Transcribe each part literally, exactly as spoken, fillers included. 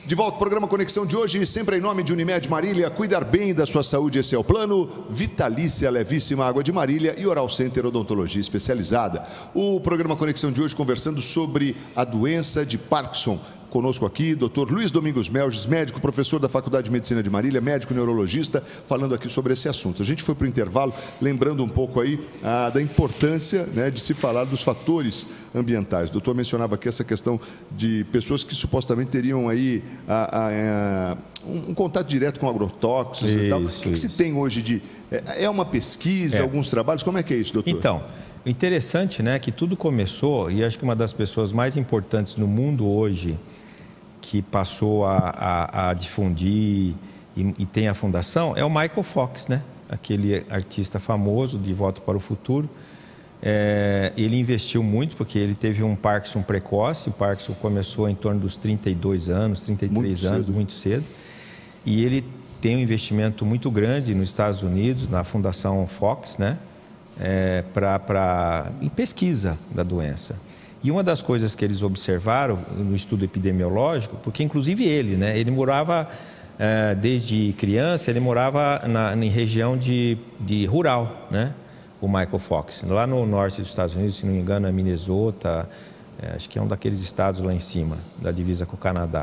De volta ao programa Conexão de hoje, sempre em nome de Unimed Marília, cuidar bem da sua saúde, esse é o plano. Vitalícia, levíssima água de Marília e Oral Center Odontologia Especializada. O programa Conexão de hoje conversando sobre a doença de Parkinson. Conosco aqui, doutor Luiz Domingos Melges, médico, professor da Faculdade de Medicina de Marília, médico neurologista, falando aqui sobre esse assunto. A gente foi para o intervalo, lembrando um pouco aí ah, da importância, né, de se falar dos fatores ambientais. O doutor mencionava aqui essa questão de pessoas que supostamente teriam aí a, a, a, um, um contato direto com agrotóxicos isso, e tal. O que, que se tem hoje de... É uma pesquisa, é. alguns trabalhos? Como é que é isso, doutor? Então... O interessante, né, que tudo começou, e acho que uma das pessoas mais importantes no mundo hoje, que passou a, a, a difundir e, e tem a fundação, é o Michael Fox, né? Aquele artista famoso de Volta para o Futuro. É, ele investiu muito porque ele teve um Parkinson precoce. O Parkinson começou em torno dos trinta e dois anos, trinta e três muito anos, cedo. muito cedo. E ele tem um investimento muito grande nos Estados Unidos, na Fundação Fox, né? É, pra, pra, em pesquisa da doença. E uma das coisas que eles observaram no estudo epidemiológico, porque inclusive ele, né, ele morava, é, desde criança, ele morava na, em região de, de rural, né, o Michael Fox, lá no norte dos Estados Unidos, se não me engano, é Minnesota, é, acho que é um daqueles estados lá em cima, da divisa com o Canadá.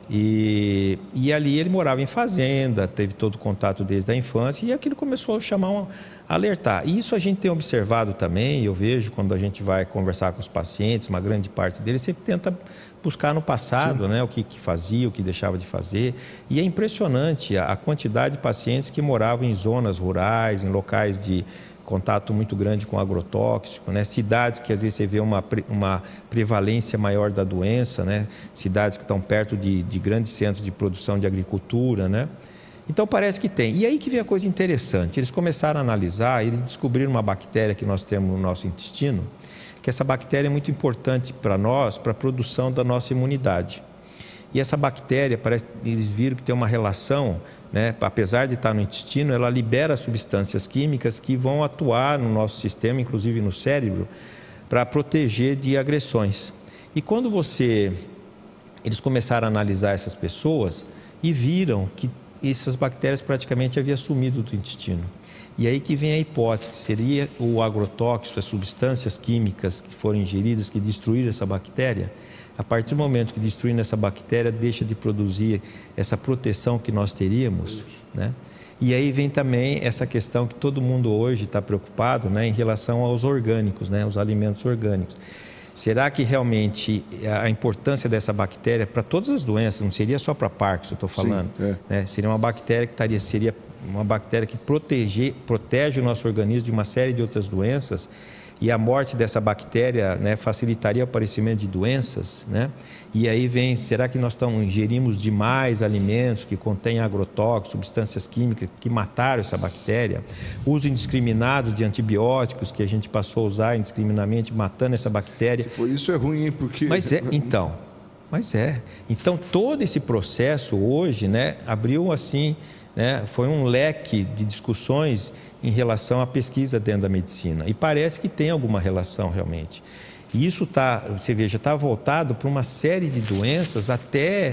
E, e ali ele morava em fazenda, teve todo o contato desde a infância e aquilo começou a chamar, um, a alertar. E isso a gente tem observado também, eu vejo quando a gente vai conversar com os pacientes, uma grande parte deles sempre tenta buscar no passado, né, o que, que fazia, o que deixava de fazer. E é impressionante a, a quantidade de pacientes que moravam em zonas rurais, em locais de contato muito grande com agrotóxico, né? Cidades que às vezes você vê uma, uma prevalência maior da doença, né? Cidades que estão perto de, de grandes centros de produção de agricultura, né? Então parece que tem. E aí que vem a coisa interessante, eles começaram a analisar, eles descobriram uma bactéria que nós temos no nosso intestino, que essa bactéria é muito importante para nós, para a produção da nossa imunidade. E essa bactéria, parece, eles viram que tem uma relação, né, apesar de estar no intestino, ela libera substâncias químicas que vão atuar no nosso sistema, inclusive no cérebro, para proteger de agressões. E quando você... Eles começaram a analisar essas pessoas e viram que essas bactérias praticamente haviam sumido do intestino. E aí que vem a hipótese, que seria o agrotóxico, as substâncias químicas que foram ingeridas, que destruíram essa bactéria. A partir do momento que destruindo essa bactéria, deixa de produzir essa proteção que nós teríamos, né? E aí vem também essa questão que todo mundo hoje está preocupado, né, em relação aos orgânicos, né, os alimentos orgânicos. Será que realmente a importância dessa bactéria para todas as doenças, não seria só para Parkinson, eu estou falando, Sim, é. né? Seria uma bactéria que estaria, seria uma bactéria que protege, protege o nosso organismo de uma série de outras doenças. E a morte dessa bactéria, né, facilitaria o aparecimento de doenças, né? E aí vem, será que nós estamos, ingerimos demais alimentos que contêm agrotóxicos, substâncias químicas que mataram essa bactéria? Uso indiscriminado de antibióticos que a gente passou a usar indiscriminadamente, matando essa bactéria. Se for isso é ruim, hein? Porque... Mas é, então, mas é. Então todo esse processo hoje, né, abriu assim, né, foi um leque de discussões em relação à pesquisa dentro da medicina. E parece que tem alguma relação realmente. E isso está, você veja, está voltado para uma série de doenças até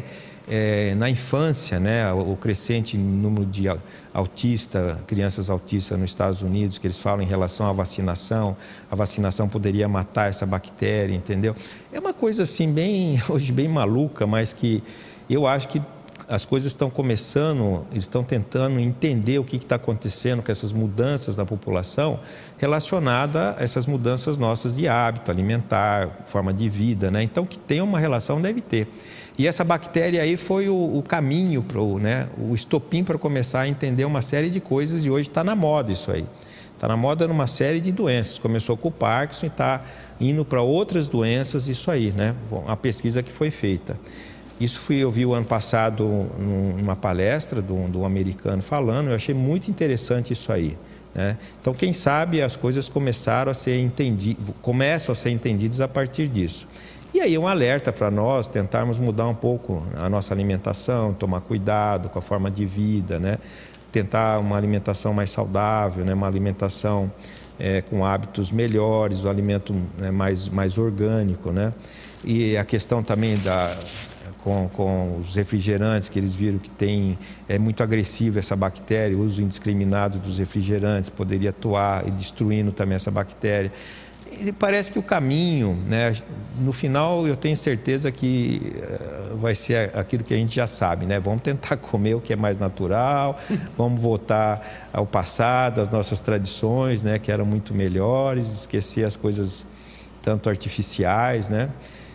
é, na infância, né? O crescente número de autista, crianças autistas nos Estados Unidos, que eles falam em relação à vacinação. A vacinação poderia matar essa bactéria, entendeu? É uma coisa assim, bem, hoje bem maluca, mas que eu acho que as coisas estão começando, eles estão tentando entender o que está acontecendo com essas mudanças na população relacionada a essas mudanças nossas de hábito alimentar, forma de vida, né? Então, que tem uma relação, deve ter. E essa bactéria aí foi o, o caminho, pro, né? O estopim para começar a entender uma série de coisas e hoje está na moda isso aí. Está na moda numa série de doenças. Começou com o Parkinson e está indo para outras doenças, isso aí, né? Bom, a pesquisa que foi feita. Isso fui, eu vi o ano passado numa palestra do, do americano falando, eu achei muito interessante isso aí, né? Então, quem sabe as coisas começaram a ser entendidas, começam a ser entendidas a partir disso. E aí um alerta para nós tentarmos mudar um pouco a nossa alimentação, tomar cuidado com a forma de vida, né? Tentar uma alimentação mais saudável, né? Uma alimentação é, com hábitos melhores, um alimento, né, mais, mais orgânico, né? E a questão também da... com, com os refrigerantes, que eles viram que tem, é muito agressiva essa bactéria, o uso indiscriminado dos refrigerantes poderia atuar e destruindo também essa bactéria. E parece que o caminho, né, no final eu tenho certeza que uh, vai ser aquilo que a gente já sabe, né? Vamos tentar comer o que é mais natural, vamos voltar ao passado, às nossas tradições, né, que eram muito melhores, esquecer as coisas tanto artificiais, né?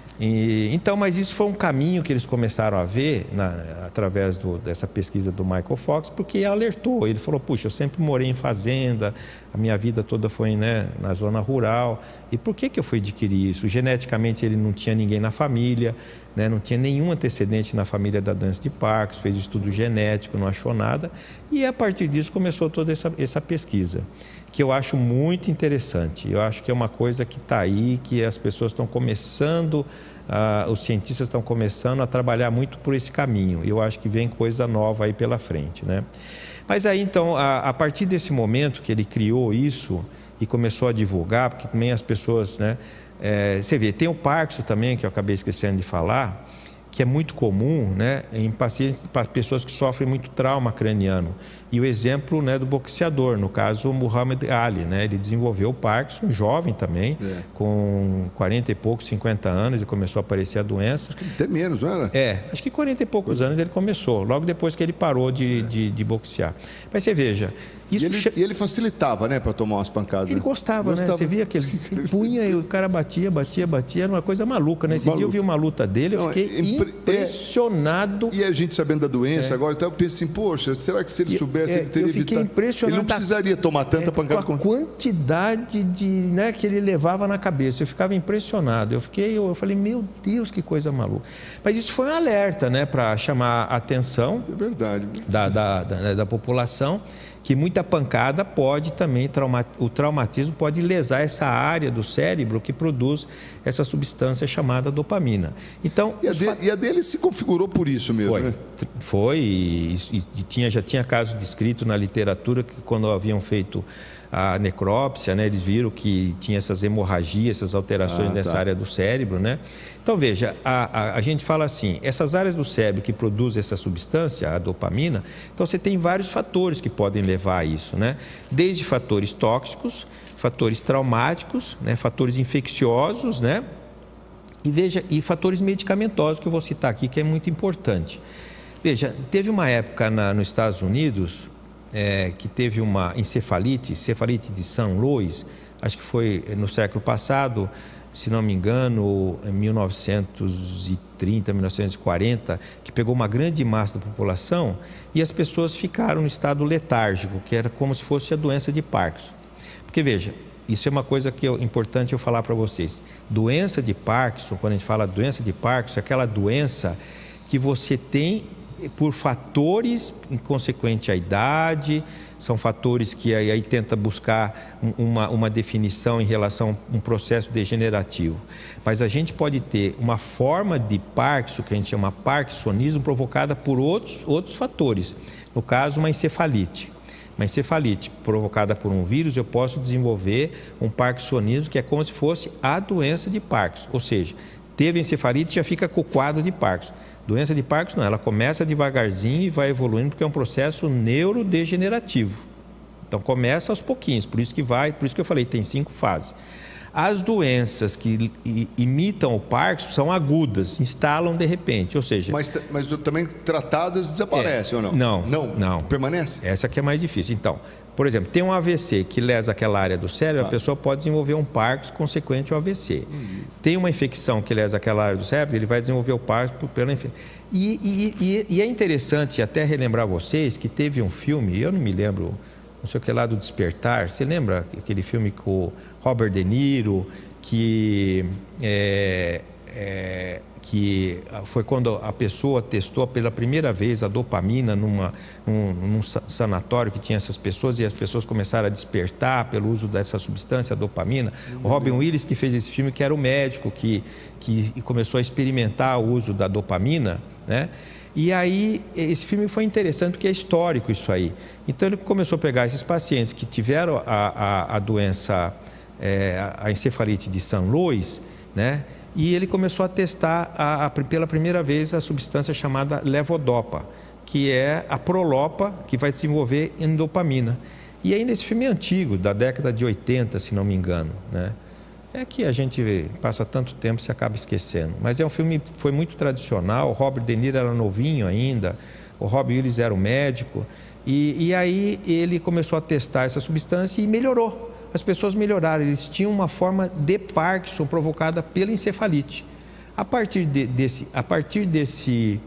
E, então, mas isso foi um caminho que eles começaram a ver na, através do, dessa pesquisa do Michael Fox, porque alertou. Ele falou, puxa, eu sempre morei em fazenda, a minha vida toda foi, né, na zona rural. E por que que eu fui adquirir isso? Geneticamente ele não tinha ninguém na família, né, não tinha nenhum antecedente na família da doença de Parkinson, fez estudo genético, não achou nada. E a partir disso começou toda essa, essa pesquisa, que eu acho muito interessante. Eu acho que é uma coisa que está aí, que as pessoas estão começando, uh, os cientistas estão começando a trabalhar muito por esse caminho. Eu acho que vem coisa nova aí pela frente, né? Mas aí, então, a, a partir desse momento que ele criou isso e começou a divulgar, porque também as pessoas, né? É, você vê, tem o Parkinson também, que eu acabei esquecendo de falar, que é muito comum, né, em pacientes, para pessoas que sofrem muito trauma craniano. E o exemplo, né, do boxeador, no caso o Muhammad Ali, né, ele desenvolveu o Parkinson, jovem também, é. com quarenta e poucos, cinquenta anos, e começou a aparecer a doença. Acho que até menos, não era? É, acho que quarenta e poucos anos ele começou, logo depois que ele parou de, é. de, de boxear. Mas você veja... Isso e, ele, che... e ele facilitava, né, para tomar umas pancadas. Ele gostava, gostava, né? Você via que ele punha e o cara batia, batia, batia. Era uma coisa maluca, né? Esse maluco. Dia eu vi uma luta dele, eu fiquei Não, impre... impressionado. É... E a gente sabendo da doença, é. agora até eu penso assim, poxa, será que se ele soubesse, é, ele teria eu fiquei evitado... impressionado. Ele não precisaria tomar tanta é, pancada. Com a quantidade de, né, que ele levava na cabeça. Eu ficava impressionado. Eu fiquei, eu falei, meu Deus, que coisa maluca. Mas isso foi um alerta, né, para chamar a atenção é verdade. Da, da, da, da população, que muita pancada pode também, trauma, o traumatismo pode lesar essa área do cérebro que produz essa substância chamada dopamina. Então, e, a, de, e a dele se configurou por isso mesmo, foi, né? Foi, e, e tinha, já tinha caso descrito na literatura que quando haviam feito a necrópsia, né, eles viram que tinha essas hemorragias, essas alterações ah, nessa tá. área do cérebro, né? Então, veja, a, a, a gente fala assim, essas áreas do cérebro que produzem essa substância, a dopamina, então você tem vários fatores que podem levar a isso, né? Desde fatores tóxicos, fatores traumáticos, né, fatores infecciosos, né? E veja, e fatores medicamentosos que eu vou citar aqui, que é muito importante. Veja, teve uma época na, nos Estados Unidos... É, que teve uma encefalite, encefalite de Saint Louis, acho que foi no século passado, se não me engano, em mil novecentos e trinta, mil novecentos e quarenta, que pegou uma grande massa da população e as pessoas ficaram no estado letárgico, que era como se fosse a doença de Parkinson. Porque, veja, isso é uma coisa que é importante eu falar para vocês. Doença de Parkinson, quando a gente fala doença de Parkinson, é aquela doença que você tem por fatores inconsequentes à idade, são fatores que aí, aí tenta buscar uma, uma definição em relação a um processo degenerativo. Mas a gente pode ter uma forma de Parkinson, que a gente chama parkinsonismo, provocada por outros, outros fatores. No caso, uma encefalite. Uma encefalite provocada por um vírus, eu posso desenvolver um parkinsonismo, que é como se fosse a doença de Parkinson. Ou seja, teve encefalite, já fica com o quadro de Parkinson. Doença de Parkinson não, ela começa devagarzinho e vai evoluindo porque é um processo neurodegenerativo. Então começa aos pouquinhos, por isso que vai, por isso que eu falei, tem cinco fases. As doenças que imitam o Parkinson são agudas, instalam de repente, ou seja... Mas, mas também tratadas desaparecem é, ou não? Não, não? Não. Permanece? Essa que é mais difícil. Então, por exemplo, tem um A V C que lesa aquela área do cérebro, ah. a pessoa pode desenvolver um Parkinson consequente ao A V C. Uhum. Tem uma infecção que lesa aquela área do cérebro, ele vai desenvolver o Parkinson pela infecção. E, e, e, e é interessante até relembrar vocês que teve um filme, eu não me lembro, não sei o que lá, do Despertar. Você lembra aquele filme com o Robert De Niro, que, é, é, que foi quando a pessoa testou pela primeira vez a dopamina numa, num, num sanatório que tinha essas pessoas e as pessoas começaram a despertar pelo uso dessa substância, a dopamina. Uhum. O Robin Williams, que fez esse filme, que era o médico que, que começou a experimentar o uso da dopamina, né? E aí, esse filme foi interessante porque é histórico isso aí. Então, ele começou a pegar esses pacientes que tiveram a, a, a doença, é, a encefalite de Saint Louis, né? e ele começou a testar a, a, pela primeira vez a substância chamada levodopa, que é a prolopa que vai desenvolver endopamina. E ainda esse filme é antigo, da década de oitenta, se não me engano, né? É que a gente passa tanto tempo e se acaba esquecendo. Mas é um filme que foi muito tradicional, o Robert De Niro era novinho ainda, o Robin Williams era o médico, e, e aí ele começou a testar essa substância e melhorou. As pessoas melhoraram, eles tinham uma forma de Parkinson provocada pela encefalite. A partir, de, desse, a partir desse,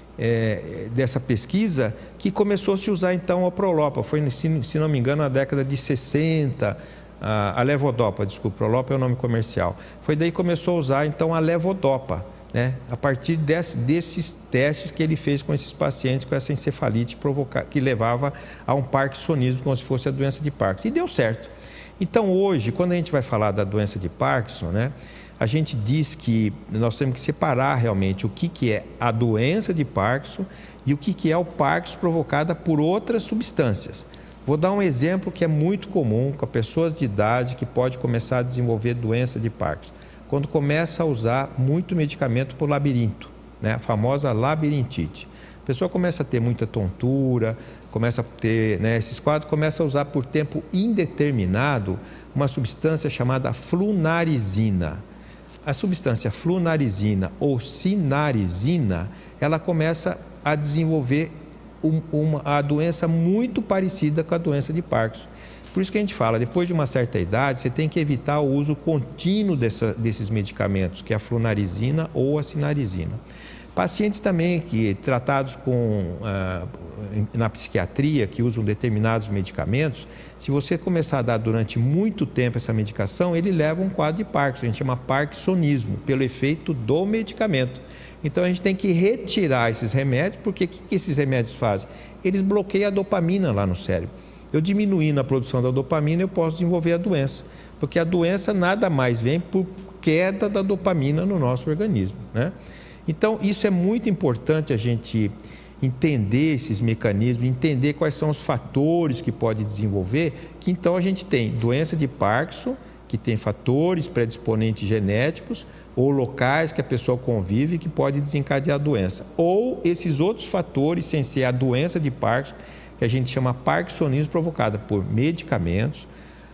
é, dessa pesquisa que começou a se usar então a prolopa, foi, se, se não me engano, na década de sessenta, a, a levodopa, desculpa, prolopa é o nome comercial. Foi daí que começou a usar então a levodopa, né? A partir desse, desses testes que ele fez com esses pacientes com essa encefalite provoca, que levava a um parkinsonismo, como se fosse a doença de Parkinson. E deu certo. Então hoje, quando a gente vai falar da doença de Parkinson, né, a gente diz que nós temos que separar realmente o que, que é a doença de Parkinson e o que, que é o Parkinson provocada por outras substâncias. Vou dar um exemplo que é muito comum com pessoas de idade que pode começar a desenvolver doença de Parkinson. Quando começa a usar muito medicamento por labirinto, né, a famosa labirintite. A pessoa começa a ter muita tontura, começa a ter, né, esses quadros, começa a usar por tempo indeterminado uma substância chamada flunarizina. A substância flunarizina ou sinarizina, ela começa a desenvolver um, uma, a doença muito parecida com a doença de Parkinson. Por isso que a gente fala, depois de uma certa idade, você tem que evitar o uso contínuo dessa, desses medicamentos, que é a flunarizina ou a sinarizina. Pacientes também que tratados com, ah, na psiquiatria, que usam determinados medicamentos, se você começar a dar durante muito tempo essa medicação, ele leva um quadro de Parkinson, a gente chama parkinsonismo, pelo efeito do medicamento. Então a gente tem que retirar esses remédios, porque o que, que esses remédios fazem? Eles bloqueiam a dopamina lá no cérebro. Eu diminuindo a produção da dopamina, eu posso desenvolver a doença, porque a doença nada mais vem por queda da dopamina no nosso organismo, né? Então, isso é muito importante a gente entender esses mecanismos, entender quais são os fatores que pode desenvolver, que então a gente tem doença de Parkinson, que tem fatores predisponentes genéticos ou locais que a pessoa convive que pode desencadear a doença. Ou esses outros fatores, sem ser a doença de Parkinson, que a gente chama parkinsonismo provocada por medicamentos,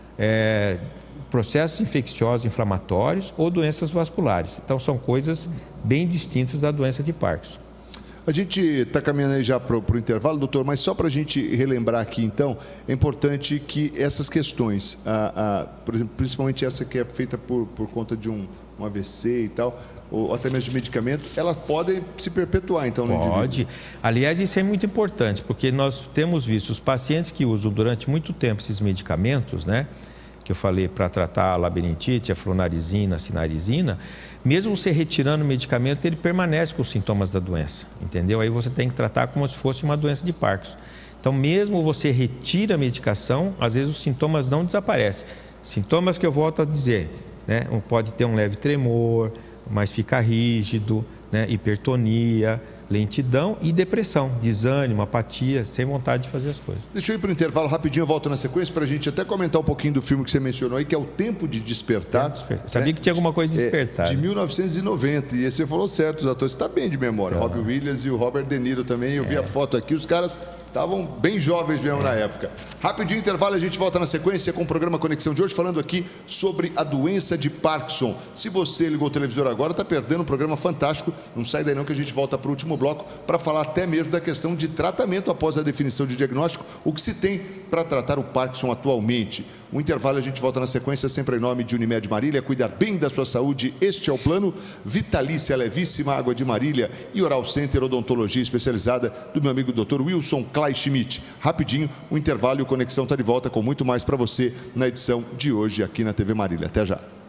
é, processos infecciosos inflamatórios ou doenças vasculares. Então, são coisas bem distintas da doença de Parkinson. A gente está caminhando aí já para o intervalo, doutor, mas só para a gente relembrar aqui, então, é importante que essas questões, a, a, por exemplo, principalmente essa que é feita por, por conta de um, um A V C e tal, ou até mesmo de medicamento, elas podem se perpetuar, então, no indivíduo? Pode. Aliás, isso é muito importante, porque nós temos visto os pacientes que usam durante muito tempo esses medicamentos, né, que eu falei para tratar a labirintite, a flunarizina, a sinarizina, mesmo você retirando o medicamento, ele permanece com os sintomas da doença, entendeu? Aí você tem que tratar como se fosse uma doença de Parkinson. Então, mesmo você retira a medicação, às vezes os sintomas não desaparecem. Sintomas que eu volto a dizer, né? Pode ter um leve tremor, mas fica rígido, né? Hipertonia, lentidão e depressão, desânimo, apatia, sem vontade de fazer as coisas. Deixa eu ir para o intervalo rapidinho, eu volto na sequência para a gente até comentar um pouquinho do filme que você mencionou aí, que é O Tempo de Despertar. Tempo de Despertar. Sabia que tinha alguma coisa de despertar. É, de mil novecentos e noventa, e você falou certo, os atores, está bem de memória, tá. Robin Williams e o Robert De Niro também, eu vi é. a foto aqui, os caras estavam bem jovens mesmo é. na época. Rapidinho intervalo, a gente volta na sequência com o programa Conexão de hoje, falando aqui sobre a doença de Parkinson. Se você ligou o televisor agora, está perdendo um programa fantástico, não sai daí não que a gente volta para o último bloco para falar até mesmo da questão de tratamento após a definição de diagnóstico, o que se tem para tratar o Parkinson atualmente. O intervalo a gente volta na sequência, sempre em nome de Unimed Marília, cuidar bem da sua saúde, este é o plano. Vitalícia Levíssima, Água de Marília e Oral Center Odontologia Especializada do meu amigo doutor Wilson Clay Schmidt. Rapidinho, o intervalo e o Conexão está de volta com muito mais para você na edição de hoje aqui na T V Marília. Até já.